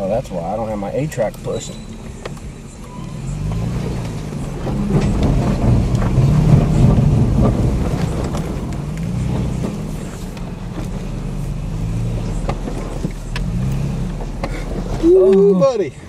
Oh, that's why I don't have my A-track pushed. Ooh, buddy.